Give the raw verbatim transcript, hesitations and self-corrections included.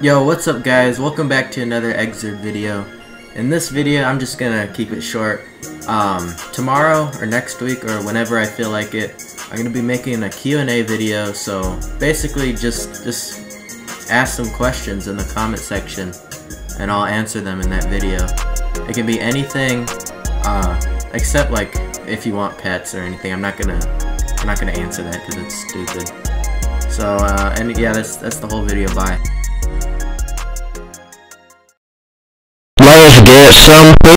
Yo, what's up guys? Welcome back to another Exorid video. In this video, I'm just gonna keep it short. Um, tomorrow or next week or whenever I feel like it, I'm gonna be making a Q and A video. So basically, just just ask some questions in the comment section, and I'll answer them in that video. It can be anything, uh, except like if you want pets or anything. I'm not gonna I'm not gonna answer that because it's stupid. So uh, and yeah, that's that's the whole video. Bye. Let's get some